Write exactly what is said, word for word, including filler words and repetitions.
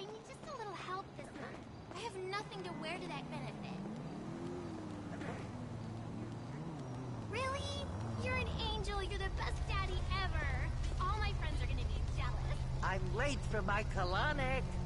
I need just a little help this month. I have nothing to wear to that benefit. Really? You're an angel. You're the best daddy ever. All my friends are gonna be jealous. I'm late for my colonic.